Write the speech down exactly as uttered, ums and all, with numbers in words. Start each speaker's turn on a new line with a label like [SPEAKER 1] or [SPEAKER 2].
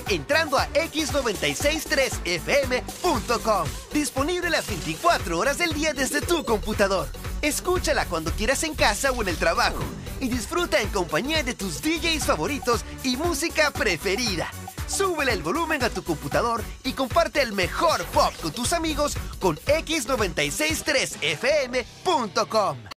[SPEAKER 1] entrando a equis noventa y seis punto tres efe eme punto com. Disponible las veinticuatro horas del día desde tu computador. Escúchala cuando quieras en casa o en el trabajo y disfruta en compañía de tus D Js favoritos y música preferida. Súbele el volumen a tu computador y comparte el mejor pop con tus amigos con equis noventa y seis punto tres efe eme punto com.